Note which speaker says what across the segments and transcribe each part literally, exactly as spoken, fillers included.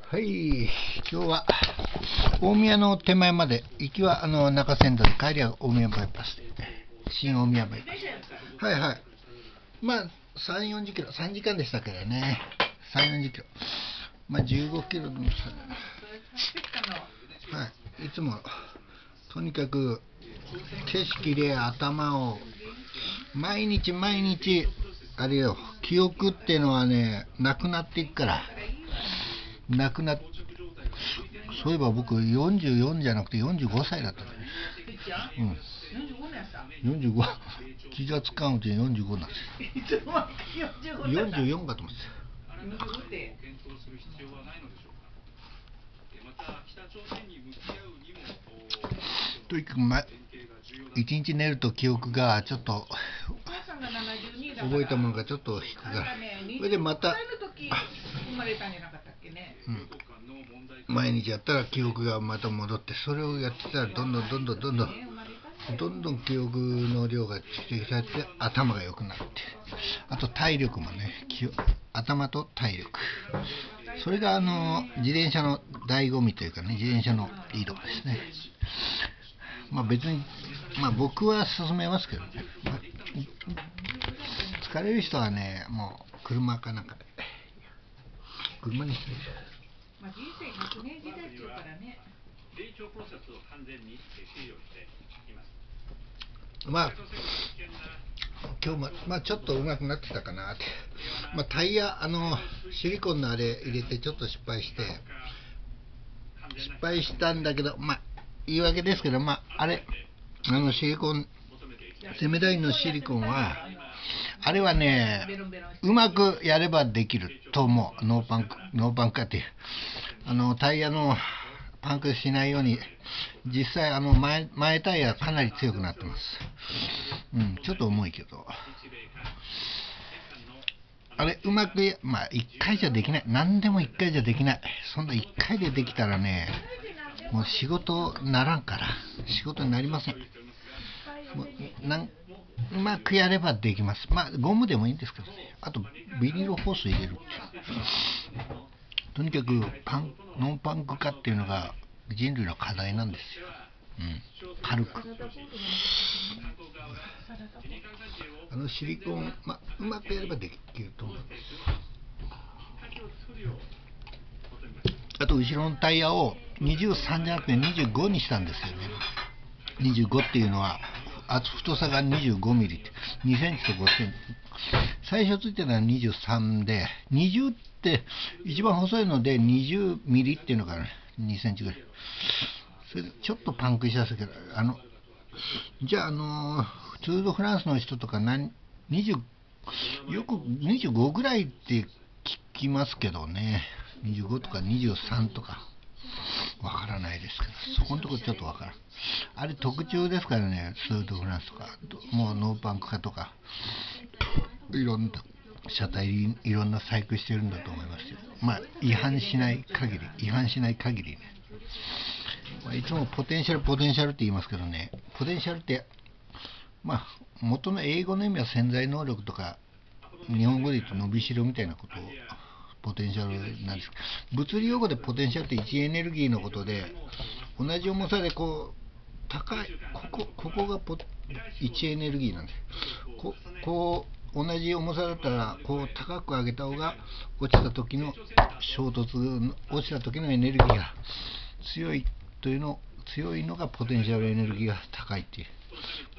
Speaker 1: はい、今日は大宮の手前まで、行きはあの中山道で、帰りは大宮バイパスで、新大宮バイパス。はいはい。まあ、さん、よんじゅっキロ、さんじかんでしたけどね。さん、よんじゅっキロ。まあ、じゅうごキロの差。はい、いつも、とにかく、景色で頭を、毎日毎日、あれよ、記憶っていうのはね、なくなっていくから。なくなっそういえば僕よんじゅうよんじゃなくてよんじゅうごさいだったね。うん。よんじゅうご気がつかんうちによんじゅうごなんですよ。よんじゅうよんかと思ってた。とにかく、ま、一日寝ると記憶がちょっと覚えたものがちょっと引くから、それでまた、うん、毎日やったら記憶がまた戻って、それをやってたらどんどんどんどんどんどんどんどん記憶の量がついてきちゃって、頭が良くなって、あと体力もね、頭と体力、それがあの自転車の醍醐味というかね、自転車のいいとこですね。まあ別に、まあ僕は勧めますけどね、まあ、疲れる人はね、もう車かなんかで車にしてる。まあ人生ひゃくねん時代っていうからね。まあ今日も、まあ、ちょっと上手くなってたかなって。まあタイヤ、あのシリコンのあれ入れてちょっと失敗して失敗したんだけど、まあ言い訳ですけど、まああれあのシリコンセメダインのシリコンはあれはね、うまくやればできると思う。ノーパンク、ノーパンクかっていう。あの、タイヤのパンクしないように、実際、あの前、前タイヤかなり強くなってます。うん、ちょっと重いけど。あれ、うまく、まあ、一回じゃできない。何でも一回じゃできない。そんな一回でできたらね、もう仕事ならんから。仕事になりません。もうなんうまくやればできます。まあゴムでもいいんですけどね。あとビニールホース入れるっていう。とにかくパンノンパンク化っていうのが人類の課題なんですよ。うん、軽くあのシリコン、まあ、うまくやればできると思うんです。あと後ろのタイヤをにじゅうさんじゃなくてにじゅうごにしたんですよね。にじゅうごっていうのは厚太さがにじゅうごミリってにセンチとごセンチ、最初ついてるのはにじゅうさんで、にじゅうって一番細いのでにじゅうミリっていうのが、ね、にセンチぐらい。それでちょっとパンクしやすいけど、あのじゃあ、あのツール・ド・フランスの人とか何にじゅうよくにじゅうごぐらいって聞きますけどね、にじゅうごとかにじゅうさんとかわからないですけど、そこのところちょっとわからん。あれ特注ですからね、ツール・ド・フランスとか、もうノーパンク化とか、いろんな車体いろんな細工してるんだと思いますよ。まあ違反しない限り、違反しない限りね。まあ、いつもポテンシャルポテンシャルって言いますけどね、ポテンシャルってまあ元の英語の意味は潜在能力とか、日本語で言うと伸びしろみたいなことをポテンシャルなんです。物理用語でポテンシャルって位置エネルギーのことで、同じ重さでこう高い、ここここがポ位置エネルギーなんです。ここう同じ重さだったらこう高く上げた方が落ちた時の衝突、落ちた時のエネルギーが強いというの強いのがポテンシャルエネルギーが高いっていう、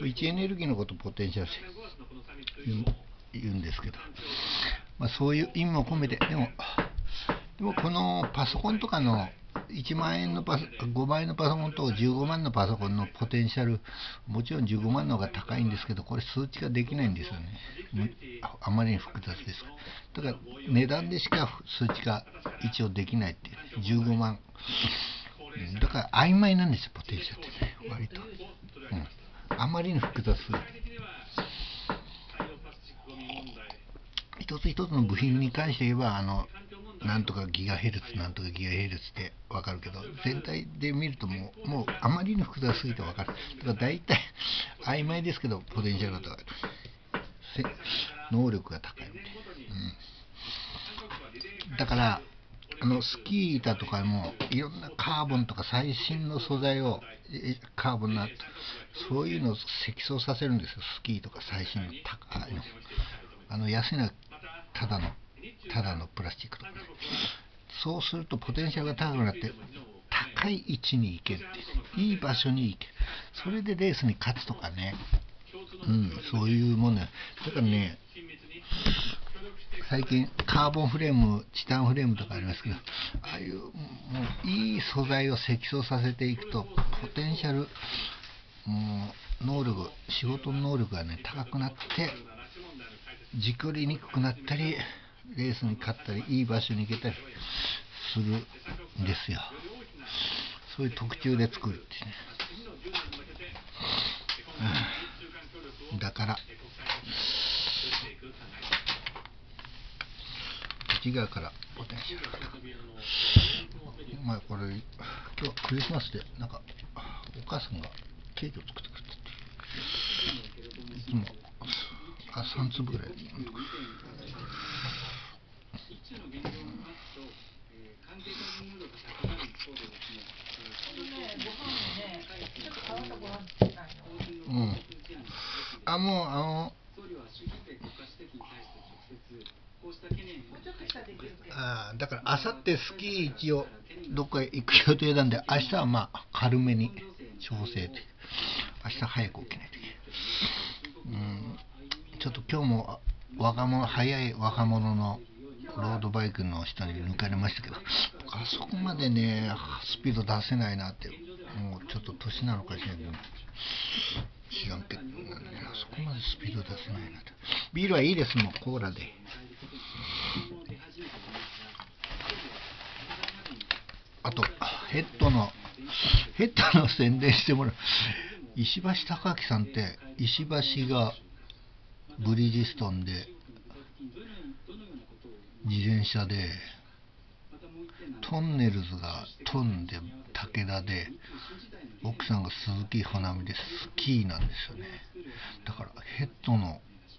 Speaker 1: 位置エネルギーのことをポテンシャルって言うんですけど、まあ、そういう意味も込めて、でもでもこのパソコンとかのいちまんえんのパソごまんえんのパソコンとじゅうごまんのパソコンのポテンシャル、もちろんじゅうごまんの方が高いんですけど、これ数値ができないんですよね。あまりに複雑ですから。だから値段でしか数値が一応できないっていう、じゅうごまん。だから曖昧なんですよ、ポテンシャルってね、割と。うん、あまりに複雑すぎる。一つ一つの部品に関して言えば、あのなんとかギガヘルツなんとかギガヘルツって分かるけど、全体で見るともう、もうあまりに複雑すぎて分かる。だから大体曖昧ですけど、ポテンシャルが高い、能力が高いみたいな、うん、だからあのスキー板とかもいろんなカーボンとか最新の素材をカーボンなそういうのを積層させるんですよ。スキーとか最新の高いの、あの安いのはただのただのプラスチックとかね。そうするとポテンシャルが高くなって高い位置に行けるって、いい場所に行ける、それでレースに勝つとかね、うん、そういうもんね。だからね、最近カーボンフレーム、チタンフレームとかありますけど、ああいうもういい素材を積層させていくとポテンシャル、もう能力、仕事の能力がね高くなって事故りにくくなったり、レースに勝ったり、いい場所に行けたりするんですよ。そういう特注で作るってね、うん、だから内側からポテンシャルが高く、まあこれ今日はクリスマスでなんかお母さんがケーキを作ってくれたっていつもあさん粒ぐらい、うん、あもうあのあだからあさってスキー一応どっかへ行く予定なんで、明日はまあ軽めに調整で、明日早く起きないといけない、うん、ちょっと今日も若者早い若者のロードバイクの人に抜かれましたけど、あそこまでねスピード出せないなって、もうちょっと年なのかしらけど知らんけど、ね、あそこまでスピード出せないなって。ビールはいいですもん、コーラで。あとヘッドのヘッドの宣伝してもらう。石橋貴明さんって、石橋がブリヂストンで自転車で、トンネルズがトンで武田で、奥さんが鈴木保美でスキーなんですよね。だからヘッドの、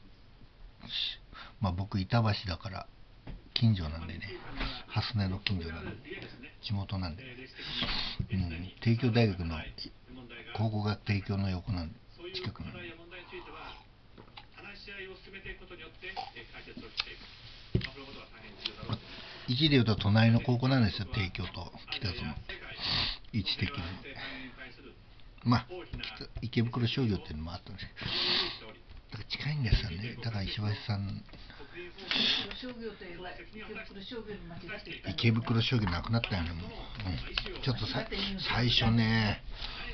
Speaker 1: まあ僕板橋だから近所なんでね、蓮根の近所なんで地元なんで、うん、帝京大学の高校が帝京の横なんで近くなんで、位置でいうと隣の高校なんですよ、帝京と北園って位置的に。まあ池袋商業っていうのもあったんですけど、だから近いんですよね。だから石橋さん、池袋商業なくなったよねもう、うん、ちょっとさ最初ね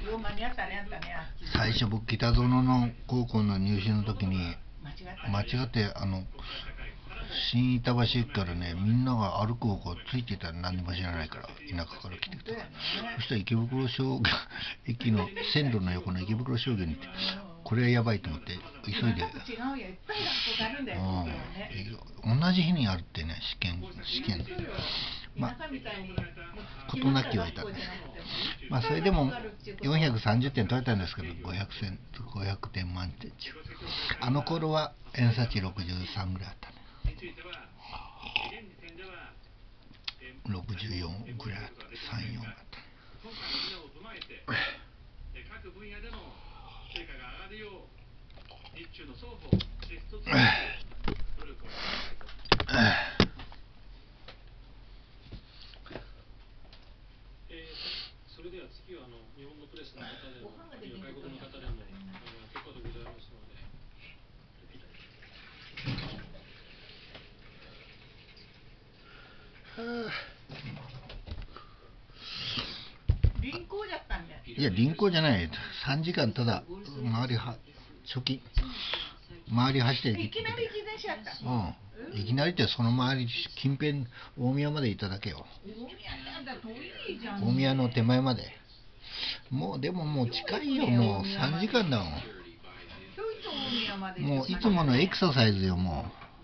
Speaker 1: 最初僕北園の高校の入試の時に間違ってあの新板橋駅からね、みんなが歩く方向ついてたら何も知らないから、田舎から来てきたから、そしたら池袋商業駅の線路の横の池袋商業に行って、これはやばいと思って急いで、うん、同じ日にあるってね、試験試験まあ事なきはいたね。まあそれでもよんひゃくさんじゅってん取れたんですけど、ごひゃくてんごひゃくてん満点中、あの頃は偏差値ろくじゅうさんぐらいあったね。ろくじゅうよんぐらいあった、さんじゅうよんあった。
Speaker 2: それでは次はあの日本のプレスの方でも外国の方でも結構でございますので。
Speaker 3: 輪行じゃったんだよ。
Speaker 1: いや輪行じゃない、さんじかんただ周りは初期周り走って
Speaker 3: いきなり自転車やった。
Speaker 1: うん、いきなりってその周り近辺大宮まで行っただけよ。大宮の手前まで。もうでももう近いよ、もうさんじかんだもん。もういつものエクササイズよ、も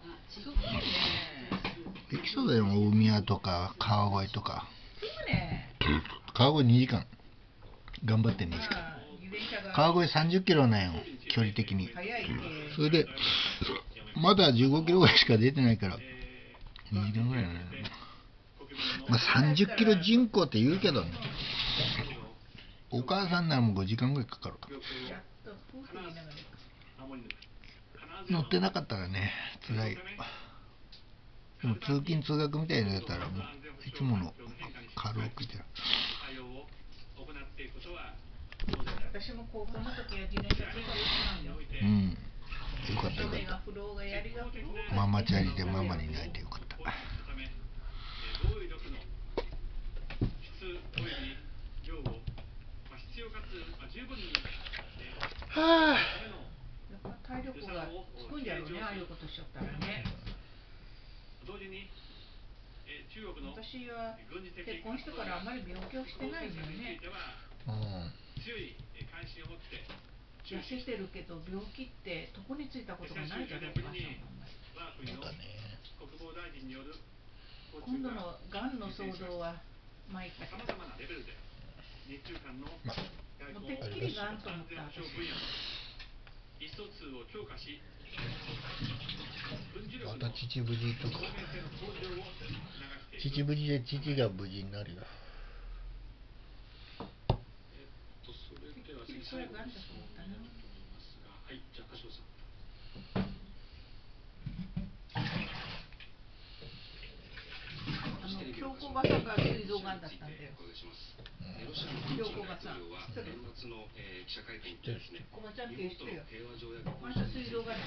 Speaker 1: うエキサだよ、大宮とか川越とか。川越にじかん頑張ってにじかん、川越さんじゅっキロなんよ距離的に。それでまだじゅうごキロぐらいしか出てないからにじかんぐらいなんだよ。 まあ、さんじゅっキロ人口って言うけどね、お母さんならもうごじかんぐらいかかるか。
Speaker 3: やっと夫婦言いながら
Speaker 1: 乗ってなかったらね、辛いよ。でも通勤通学みたいなのやったらもういつもの軽くじゃ。
Speaker 3: 私も高校の時は自転車通学したんよ。
Speaker 1: うん。よかったよか
Speaker 3: 雨が
Speaker 1: っ
Speaker 3: 降ろうが槍が降ろう
Speaker 1: た。
Speaker 3: が
Speaker 1: ママチャリでママに泣いてよかった。はあ。
Speaker 3: やっぱ体力がつくんじゃろうね、ああいうことしちゃったらね。私は結婚してからあまり病気をしてないんだよね。
Speaker 1: うん。
Speaker 3: 痩せてるけど病気って床についたことがないじゃろう、お母さんはあんまり。
Speaker 1: そうだね。
Speaker 3: 今度のがんの騒動は参ったけど、もうてっきりがんと思った私。
Speaker 1: また父無事とか。父無事で父が無事になるよ。
Speaker 3: てっきりこれがんだと思ったな。
Speaker 2: はい、じゃあ橋本さん。
Speaker 3: あの京子おばさんが膵臓がんだったんだよ。京子おばさん。知ってる？おばちゃんって言ってるよ。あんた膵臓がんだ。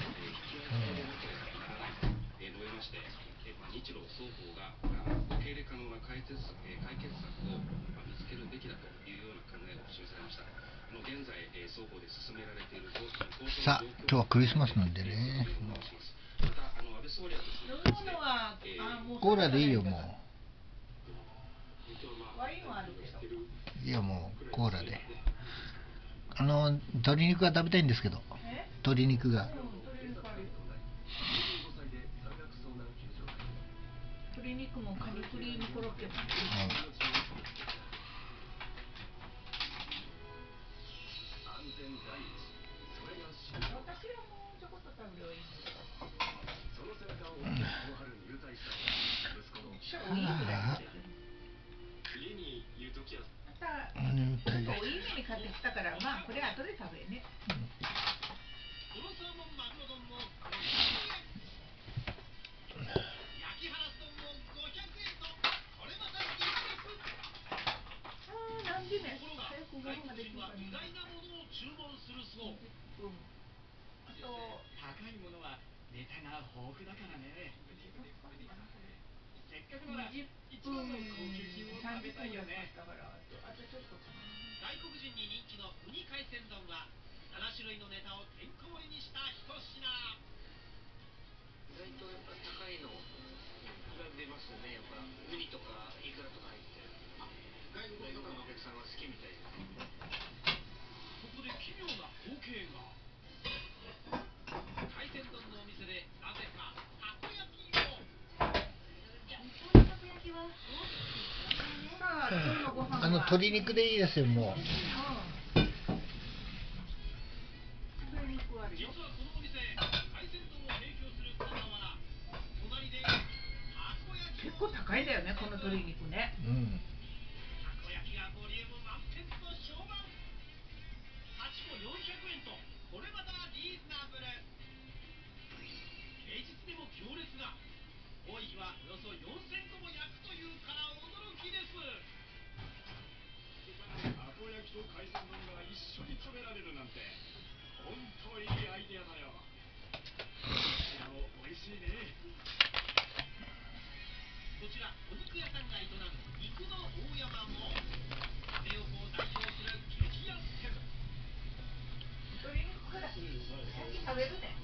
Speaker 4: 日露双方が受け入れ可能な解決策を見つけるべきだというような考えを示されました。現在双方で進められている
Speaker 1: さあ、今日はクリスマスなんでね。
Speaker 4: また安倍総理はですね、
Speaker 3: 飲み物はあもう
Speaker 1: コーラでいいよも
Speaker 3: ワインはあるけど。
Speaker 1: う。いやもうコーラで。あの鶏肉が食べたいんですけど。
Speaker 3: え？
Speaker 1: 鶏肉が。
Speaker 3: 鶏肉もカニクリームコロッケも。私はもうちょこっと食べればいいんだけど。おいいぐらい。またちょっとおいめに買ってきたからまあこれ後で食べね。
Speaker 5: 高いものはネタが豊富だからね。せっかくなら一番の高級品を食べたいよね。外国人に人気のウニ海鮮丼はなな種類のネタをてんこ盛りにした一品。意外とやっぱ高いのが出ますよね。やっぱウニとかイクラとか入って外国とかのお客さんは好きみたいです。ここで奇妙な光景が。海鮮丼のお店でなぜかたこ焼きを。
Speaker 1: あの鶏肉でいいですよもう。
Speaker 4: 実はこのお店海鮮丼を提供する傍ら隣でたこ焼き。
Speaker 3: 結構高いんだよねこの鶏肉ね。
Speaker 1: うん。
Speaker 4: たこ焼きがボリューム満点と評判。はちこよんひゃくえんとこれまたリーズナブル。平日でも行列が。多い日はおよそよんせんこも焼くというから驚きです。たこ焼きと海鮮丼が一緒に食べられるなんて本当いいアイデアだよ。こちらも美味しいね。こちらお肉屋さんが営む肉の大山も米横を代表する激安店。
Speaker 3: 鶏肉から先食べるね。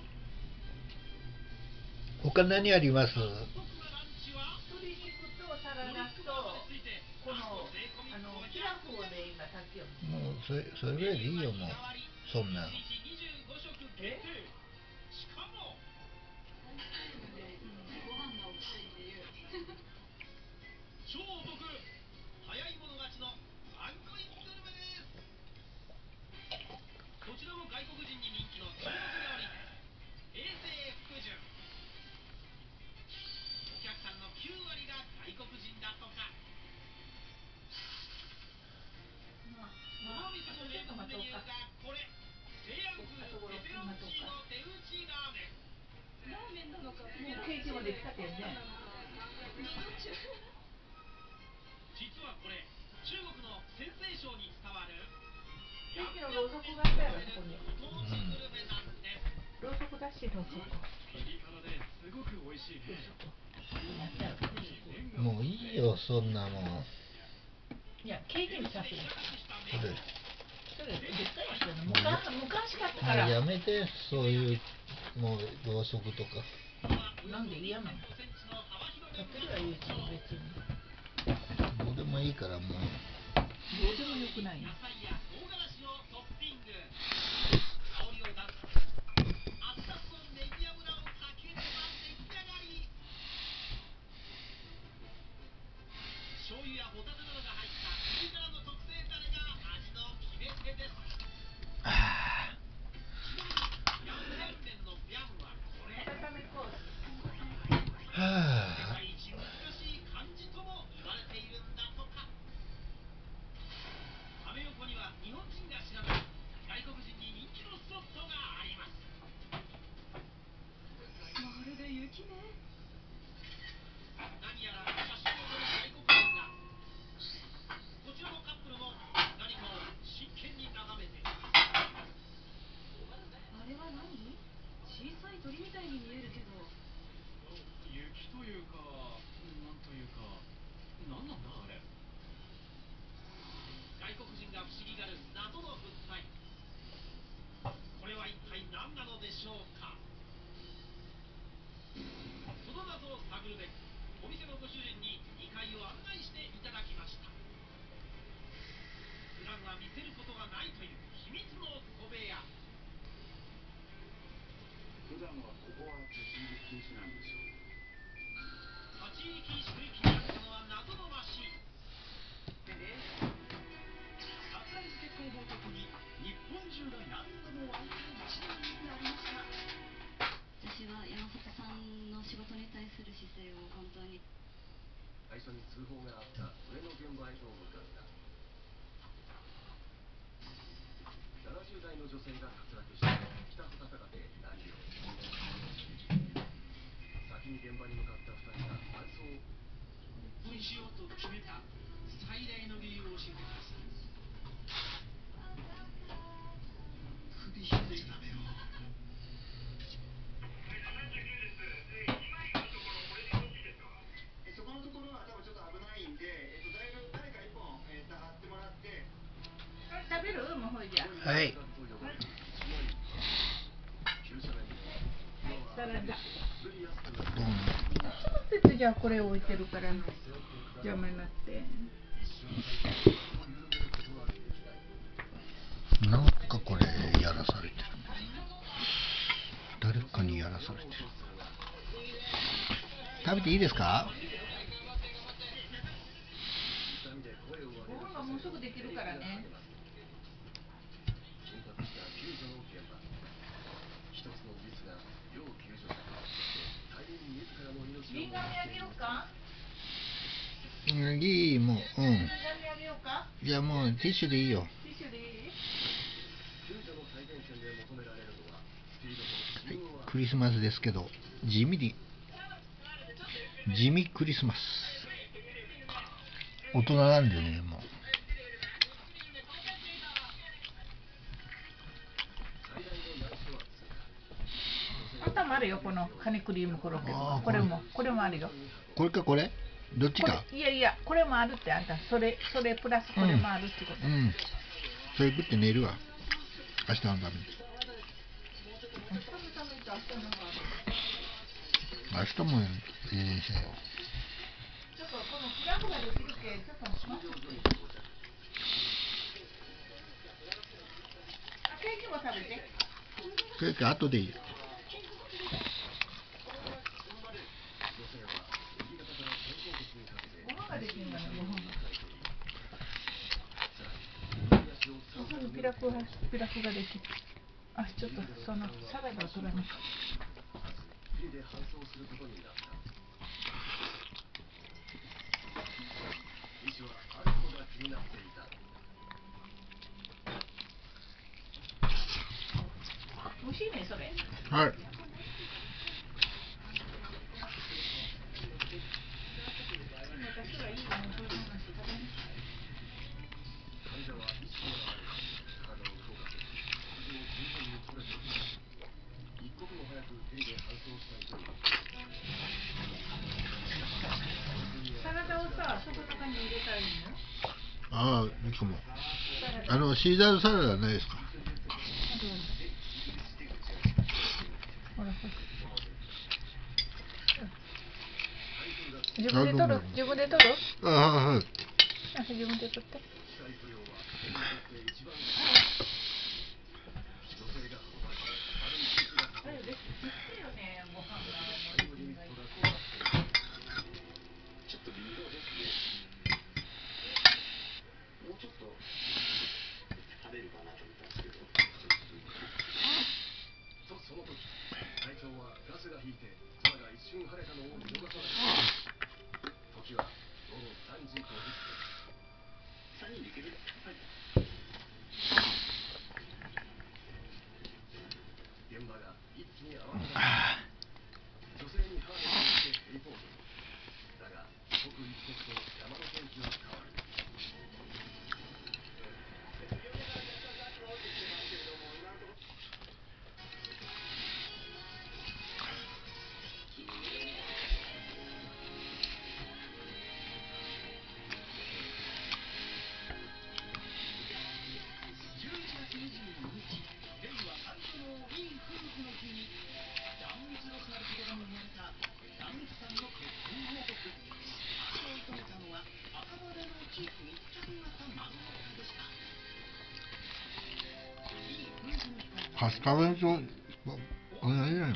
Speaker 1: 他何あります？
Speaker 3: 鶏肉とサラダとこのあのピラフをで今炊きよる。
Speaker 1: もうそれそれぐらいでいいよもう。そんな。
Speaker 3: え？
Speaker 4: しかも超お得。早い者勝ちのワンコイングルメです。こちらも外国人に人気の中国料理店平成福順。お客さんのきゅうわりが外国人だとか。
Speaker 5: できたけんね。
Speaker 4: 実はこれ中国の陝西省に伝わる
Speaker 5: さっきのろうそくがあったよ、そこに。
Speaker 4: ご当地グルメなんです。
Speaker 5: ろうそくだし、ろうそく。
Speaker 4: ピリ辛ですごく美味しいね。
Speaker 5: やったよ。
Speaker 1: もういいよそんなもん。
Speaker 5: いや、ケーキにさせる。
Speaker 1: これ
Speaker 5: それ絶対やってるの。昔昔買ったから。
Speaker 1: もうやめてそういうもうろうそくとか。
Speaker 5: なんで嫌なの？買ってるわ、ユーチューブ別に。
Speaker 1: どうでもいいからもう。
Speaker 5: どうでもよくないの。
Speaker 4: 野菜や唐辛子をトッピング。香りを出す。熱々のネギ油をかければ出来上がり。醤油やホタテなどが入ったピリ辛の特製ダレが味の決め手です。
Speaker 1: あ
Speaker 4: ヤンタン麺のビャンはこれ。
Speaker 5: 温めこう。
Speaker 1: ーはあ。
Speaker 4: 世界一難しい漢字とも言われているんだとか。アメ横には日本人が知らない外国人に人気のスポットがあります。
Speaker 6: まるで雪ね。
Speaker 4: 何やら写真を撮る外国人が。こちらのカップルも何かを真剣に眺めています。
Speaker 6: あれは何？小さい鳥みたいに見えるけど。
Speaker 2: 雪というか、なんというか、なんなんだあれ。
Speaker 4: 外国人が不思議がる謎の物体。これは一体何なのでしょうか。その謎を探るべくお店のご主人ににかいを案内していただきました。普段は見せることがないという秘密の小部屋。
Speaker 3: 普段はここは立ち入り禁止なんでしょう。
Speaker 4: 立ち入り禁止区域にあったのは謎のマシン。
Speaker 5: サプライズ結婚報告に日本中が何度も沸いた一年になりました。
Speaker 6: 私は山里さんの仕事に対する姿勢を本当に。
Speaker 3: 最初に通報があった上の現場へと向かった。ななじゅう代の女性が滑落して北穂高で何を先に現場に向かったふたりが搬送。
Speaker 4: 封じようと決めた最大の理由を教えてください。首絞めちゃダメよ。
Speaker 7: そこのところは多分ちょっと危ないんで、えっと、だいぶ誰か一本、えー、貼ってもらって。
Speaker 5: 食べる？もうほいじゃ。
Speaker 1: はい。
Speaker 5: サラダ。
Speaker 1: どうも。
Speaker 5: 別じゃあこれ置いてるから邪魔になって。
Speaker 1: なんかこれやらされてる。誰かにやらされてる。食べていいですか？
Speaker 5: ご飯がもうすぐできるからね。リンガミあげようか？
Speaker 1: うん、いい、もう、うん。
Speaker 5: リンガミあげようか？
Speaker 1: いや、もうティッシュでいいよ。
Speaker 5: ティッシュでいい？
Speaker 1: はい、クリスマスですけど、地味に、地味クリスマス。大人なんでね、もう。
Speaker 5: あんたもあるよ、このカニクリームコロッケとか。これも、これもあるよ。
Speaker 1: これかこれ？どっちか？
Speaker 5: いやいや、これもあるって、あんた、それ、それプラスこれもあるってこと。
Speaker 1: うん。うん、それ食って寝るわ。明日のために。明日もええしよ。
Speaker 5: ちょっとこのフラグができるけ、ちょっと待って。あ、ケーキも食べて。
Speaker 1: ケーキ後でいいよ。
Speaker 5: ご飯ができるんだね、ご飯が。すぐピラフが、ピラフができる。あ、ちょっとそのサラダを取らなきゃ。
Speaker 3: で搬送することになった。医師はあることが気になっていた。
Speaker 5: 美味しいね、それ。
Speaker 1: はい。
Speaker 8: そことかに入れたらいいのよ。
Speaker 1: ああ、いいかも。あのシーザーサラダないですか？
Speaker 8: ほらほら。自分で取る？自分で取る？
Speaker 1: ああ、はい。
Speaker 8: あ、自分で取って。
Speaker 1: カスタムと同じじゃないの？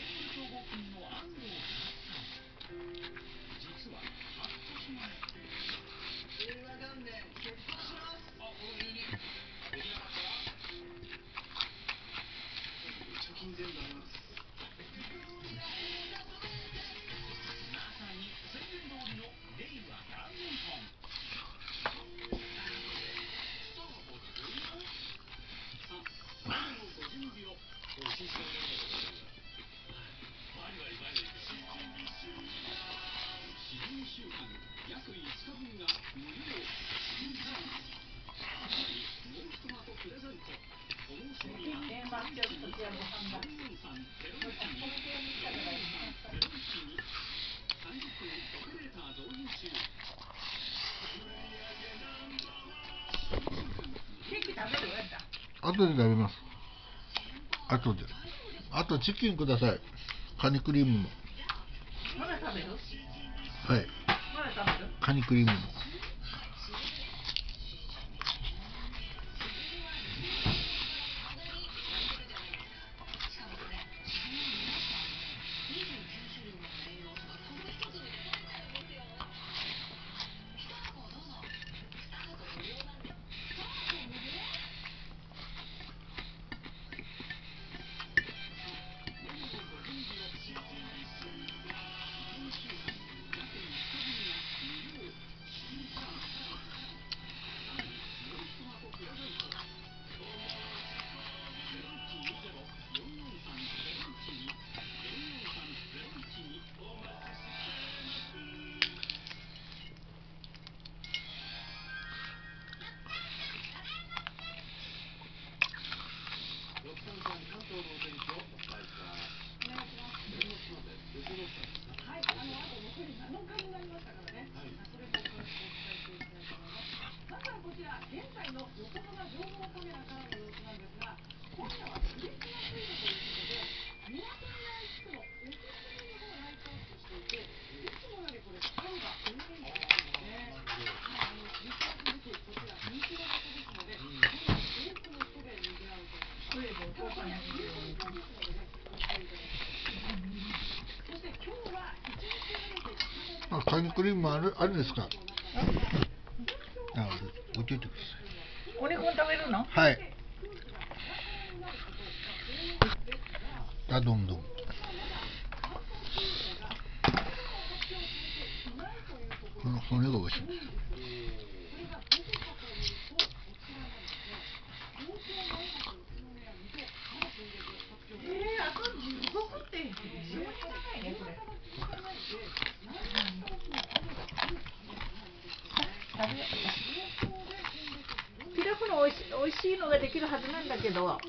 Speaker 1: 後で食べます。後で。あとチキンください。カニクリームも。
Speaker 8: まだ食べる？
Speaker 1: はい。
Speaker 8: まだ食べる？
Speaker 1: カニクリームも。あ、カニクリームある、あるんですか？あ、置いといてください。
Speaker 8: お肉も食べるの？
Speaker 1: はい。あ、どうもどうも。この骨が美味しいんです。
Speaker 8: えー、あとじゅうごふんって非常に長いね、これ。ピラフのおいし、おいしいのができるはずなんだけど。
Speaker 1: はい。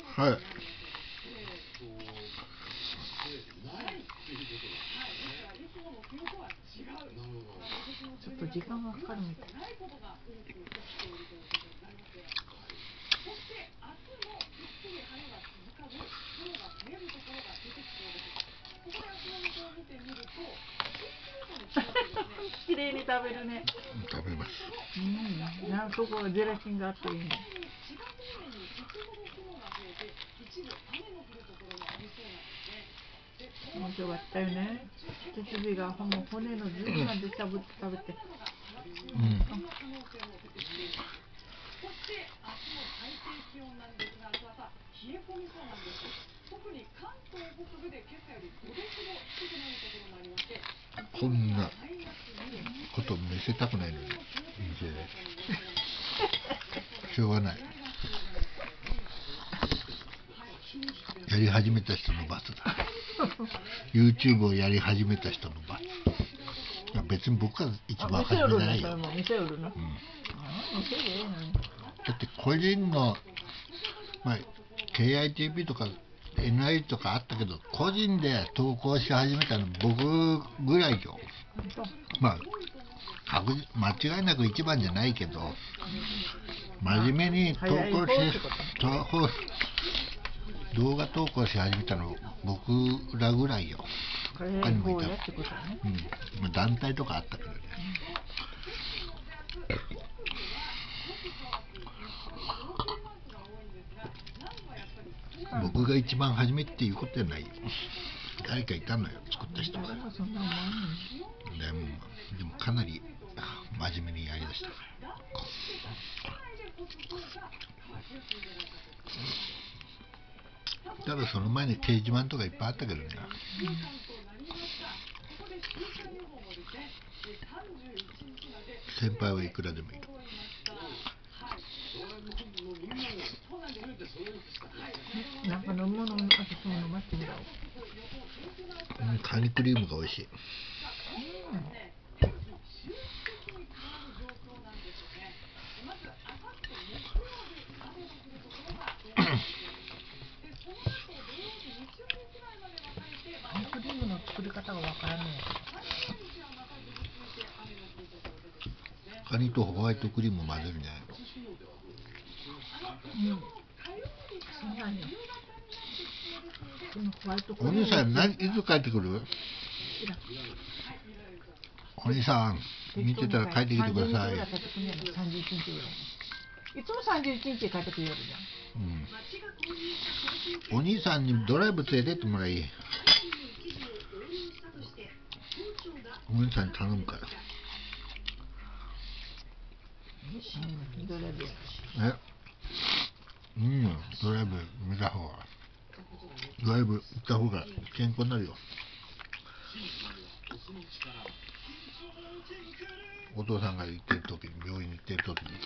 Speaker 8: ちょっと時時間がかかるみたい。
Speaker 5: ないことが多く起きているということになります。そして明日もすっきり晴れが続かず、雲が増えるところが出てきそうです。ここで明日の予報を見てみると、
Speaker 8: 綺麗に食べるね。
Speaker 1: 食べます。
Speaker 8: うん、なんとこジェラシンがあっていいね。
Speaker 5: 千葉方面に先ほど雲が増えて、一部雨の降るところもありそうなんですね。
Speaker 8: 面白かったよね。羊がほんま骨の髄までしゃぶって食べて。
Speaker 1: うん。
Speaker 5: そして明日の最低気温なんですが、明日朝冷え込みそうなんです。特に関東北部で今朝よりごどほど低くなるところもありまして、
Speaker 1: こんなこと見せたくないのに見せないしょうがない。やり始めた人の罰だ。YouTube をやり始めた人の罰。いや別に僕が一番初めじゃないよ。
Speaker 8: 見せるの。
Speaker 1: だって個人の、まあ、ケーアイティーピー とか エヌアイ とかあったけど、個人で投稿し始めたの僕ぐらいよ。まあ間違いなく一番じゃないけど、真面目に投稿し投稿動画投稿し始めたの僕らぐらいよ。他にもいた、うん、団体とかあったけどね。僕が一番初めっていうことじゃないよ。誰かいたのよ、作った人が。でも、でもかなり真面目にやりだしたから。ただその前に掲示板とかいっぱいあったけどね。先輩はいくらでもいる。
Speaker 8: なんか飲むもの、私も飲ませてもらおう。
Speaker 1: うん、カニクリームが美味しい。
Speaker 8: カニクリームの作り方がわからない。
Speaker 1: カニとホワイトクリームを混ぜるんじゃないの？
Speaker 8: うん。そうなんよ。このホワイトクリー
Speaker 1: お
Speaker 8: ム。
Speaker 1: 兄さん、何いつ帰ってくる？お兄さん、見てたら帰ってきてください。
Speaker 8: さんじゅういちにちぐらい。いつもさんじゅういちにちで帰ってくるよじゃ
Speaker 1: ん。うん。お兄さんにドライブ連れてってもらい。お兄さんに頼むから。
Speaker 8: うん、ドライブ。
Speaker 1: え、うん、ドライブ見た方が、ドライブ行った方が健康になるよ。お父さんが行ってる時に、病院に行ってる時に。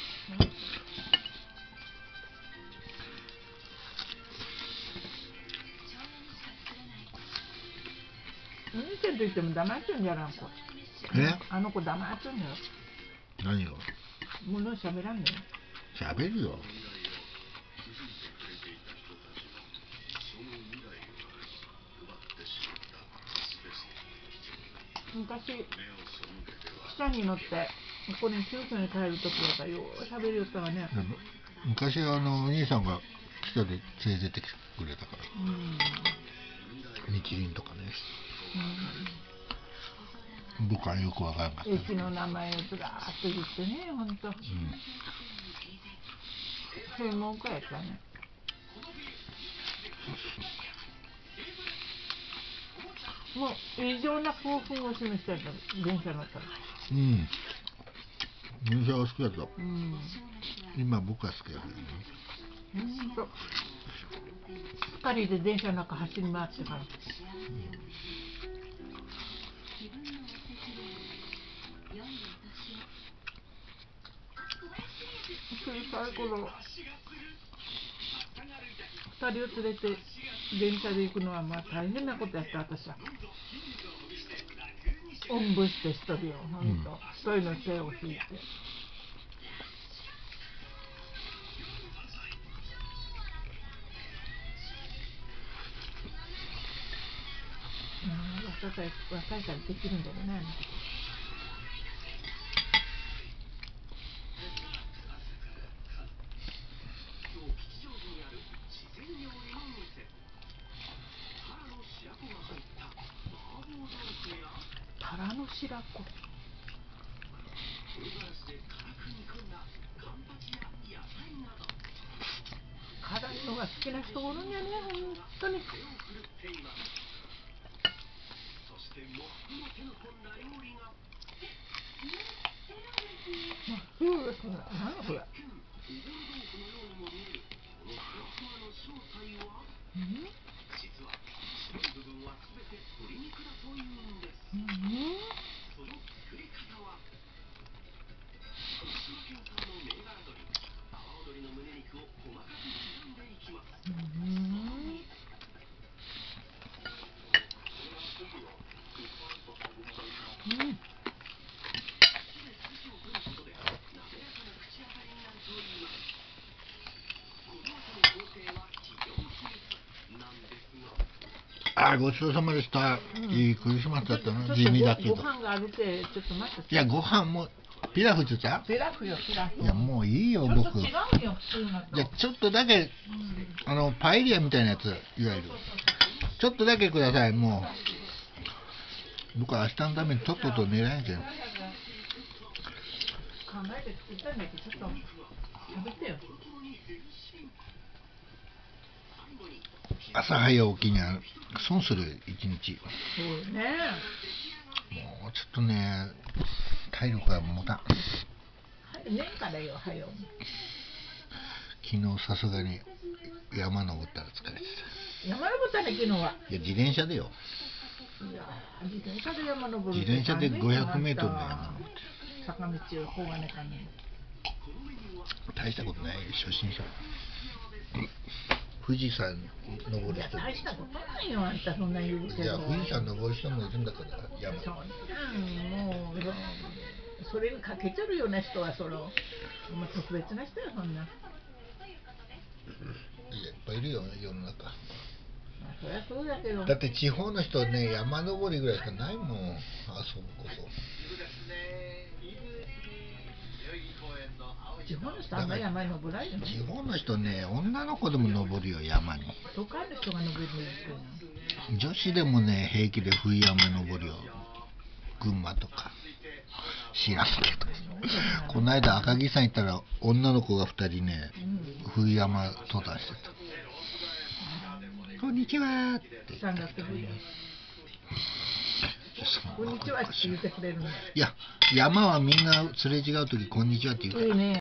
Speaker 8: うん、見てると言っても黙っちゃうんじゃらん子。
Speaker 1: え？
Speaker 8: あの子黙っちゃうんだよ。
Speaker 1: 何を？
Speaker 8: もの喋らんね。
Speaker 1: 喋るよ。
Speaker 8: 昔下に乗ってここに九州に帰る時だったらよう喋るよったわね。
Speaker 1: 昔あのお兄さんが下で連れてってくれたから。うん。日輪とかね。うん、僕はよくわからなかった。
Speaker 8: 駅の名前をずらーっと言ってね、ほんと。うん。専門家やったね。もう異常な興奮を示したやった電車乗ったら。
Speaker 1: うん。電車が好きだった。
Speaker 8: うん。
Speaker 1: 今僕は好きだけどね。
Speaker 8: ほんと。二人で電車の中走り回ってから。うん、小さい頃二人を連れて電車で行くのはまあ大変なことやった私は。おんぶして一人をほんと一人の手を引いて。若い若いからできるんだよね。 だこ。辛いのが好きな人おるんやね、本当に。まあ、そうですね。何これ。うん？うん？うん。
Speaker 1: あ、ごちそうさまでした。
Speaker 8: うん、
Speaker 1: いいクリスマスだったな。
Speaker 8: ちょっと
Speaker 1: 地味だけど。
Speaker 8: ご飯があるってちょっと待って。
Speaker 1: いや、ご飯もピラフって言った？
Speaker 8: ピラフよ、ピラフ。
Speaker 1: いや、もういいよ、
Speaker 8: ちょっと
Speaker 1: 僕。
Speaker 8: 違うよ、普通のと。
Speaker 1: じゃちょっとだけ、うん、あのパエリアみたいなやつ、いわゆる。ちょっとだけください、もう。僕は明日のためにとっとと寝られんけん。
Speaker 8: 考えて作ったんだけど、ちょっと食べてよ。
Speaker 1: 朝早起きには損する一日。
Speaker 8: そうね。
Speaker 1: もうちょっとね、体力が持たん。
Speaker 8: 寝んからよ、はよ。
Speaker 1: 昨日さすがに山登ったら疲れて
Speaker 8: た。山登ったね、昨日は。
Speaker 1: いや、自転車でよ。
Speaker 8: いや、自転車で山登る。
Speaker 1: 自転車でごひゃくメートルの山登って。
Speaker 8: 坂道をこがねかね。
Speaker 1: 大したことないよ、初心者。富士山登る人。
Speaker 8: 大したことないよ、あんたそんな言うけど。
Speaker 1: いや、富士山登る人もいるんだから、山。
Speaker 8: そんなんもう、それにかけてるような人は、その、もう特別な人よ、そんな。いや、
Speaker 1: いっぱいいるよ、世の中。
Speaker 8: そりゃそうだけど。
Speaker 1: だって地方の人ね、山登りぐらいしかないもん、あそここそ。
Speaker 8: 地方の人あんまり山に登らないよね。
Speaker 1: 地方の人ね、女の子でも登るよ、山に。
Speaker 8: 都会の人が登るよ。
Speaker 1: 女子でもね、平気で冬山登るよ。群馬とか。知らんけど。この間赤城山行ったら女の子がふたりね、うん、冬山登山してた。こんにちはって。
Speaker 8: こんにちはって言ってくれるの。
Speaker 1: いや、山はみんなすれ違うときこんにちはって言うから。
Speaker 8: いいね。